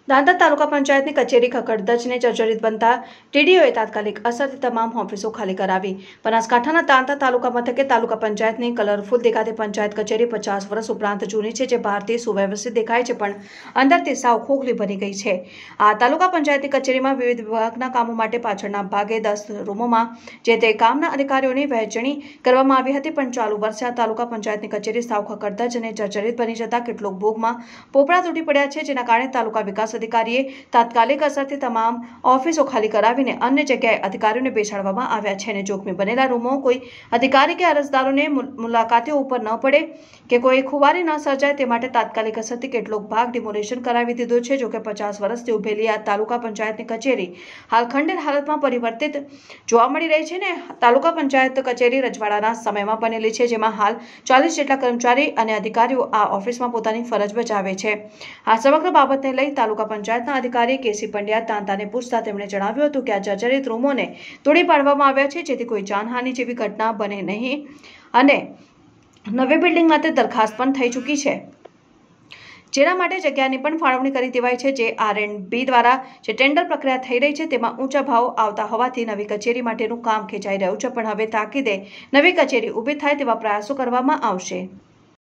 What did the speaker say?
દાંતા તાલુકા પંચાયતની કચેરી ખખડધજને જર્જરિત બનતા ટીડીઓએ તાત્કાલિક અસરથી તમામ ઓફિસો ખાલી કરાવી। બનાસકાંઠાના દાંતા તાલુકા મથકે તાલુકા પંચાયતની કલરફુલ દેખાતી પંચાયત કચેરી 50 વર્ષ ઉપરાંત જૂની છે, જે બહારથી સુવ્યવસ્થિત દેખાય છે પણ અંદરથી સાવ ખોખલી બની ગઈ છે। આ તાલુકા પંચાયતની કચેરીમાં વિવિધ વિભાગના કામો માટે પાછળના ભાગે 10 રૂમોમાં જે તે કામના અધિકારીઓની વહેંચણી કરવામાં આવી હતી, પણ ચાલુ વર્ષે આ તાલુકા પંચાયતની કચેરી સાવ ખખડધજ અને જર્જરિત બની જતા કેટલોક ભોગમાં પોપડા તૂટી પડ્યા છે, જેના કારણે તાલુકા વિકાસ अधिकारीए तात्कालिक असरથી તમામ ઓફિસો ખાલી કરાવીને અન્ય જગ્યાએ અધિકારીઓને બેસાડવામાં આવ્યા છે અને જોખમી બનેલા રૂમો કોઈ અધિકારી કે અરજદારોને મુલાકાતીઓ ઉપર ન પડે કે કોઈ ખુવારી ન સર્જાય તે માટે તાત્કાલિક અસરથી કેટલોક ભાગ ડિમોલિશન કરાવી દીધો છે। જો કે 50 વર્ષથી ઉભેલી આ તાલુકા પંચાયતની કચેરી હાલ ખંડેર હાલતમાં પરિવર્તિત જોવા મળી રહી છે ને તાલુકા પંચાયત કચેરી રજવાડાના સમયમાં બનેલી છે, જેમાં હાલ 40 જેટલા કર્મચારી અને અધિકારીઓ આ ઓફિસમાં પોતાની ફરજ બજાવે છે। આ સમગ્ર બાબતને લઈ તાલુકા પંચાયતના અધિકારી કેસી પંડ્યા તાંતાને પૂછતા તેમણે જણાવ્યું હતું કે આ જર્જરિત રૂમોને તોડી પાડવામાં આવ્યા છે, જેથી કોઈ જાનહાનિ જેવી ઘટના બને નહીં અને નવી બિલ્ડિંગ માટે દરખાસ્ત પણ થઈ ચૂકી છે, જેના માટે જગ્યાની પણ ફાળવણી કરી દેવાઈ છે। જે R&B દ્વારા જે ટેન્ડર પ્રક્રિયા થઈ રહી છે તેમાં ઊંચા ભાવ આવતા હોવાથી નવી કચેરી માટેનું કામ ખેંચાઈ રહ્યું છે, પણ હવે તાકીદે નવી કચેરી ઊભી થાય તેવા પ્રયાસો કરવામાં આવશે।